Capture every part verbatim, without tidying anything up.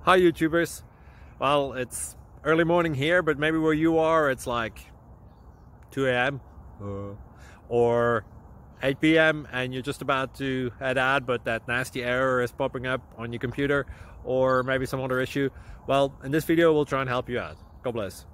Hi YouTubers. Well, it's early morning here, but maybe where you are it's like two A M uh, or eight P M and you're just about to head out, but that nasty error is popping up on your computer, or maybe some other issue. Well, in this video we'll try and help you out. God bless.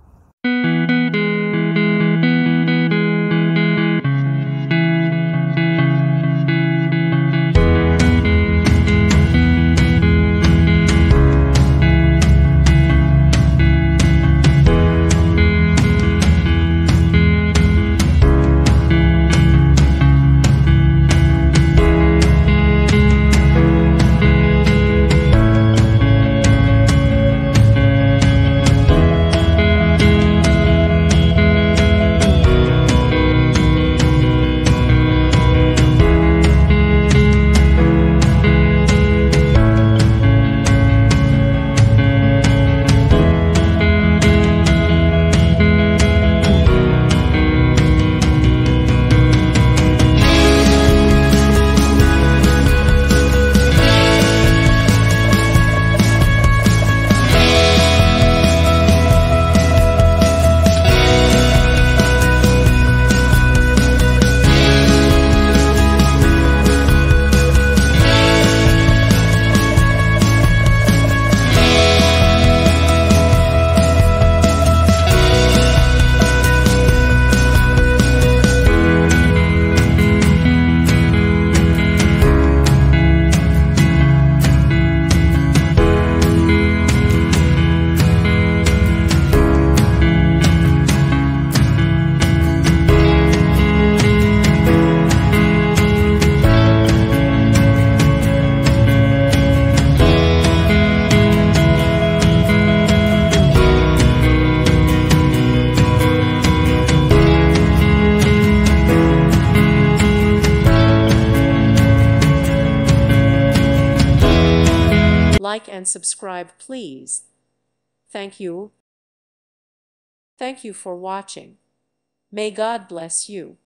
Like and subscribe, please. Thank you. Thank you for watching. May God bless you.